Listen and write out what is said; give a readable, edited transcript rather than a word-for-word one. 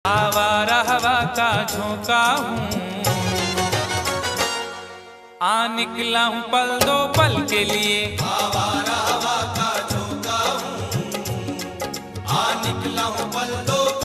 आवारा हवा का झोंका हूँ, आ निकला हूँ पल दो पल के लिए। आवारा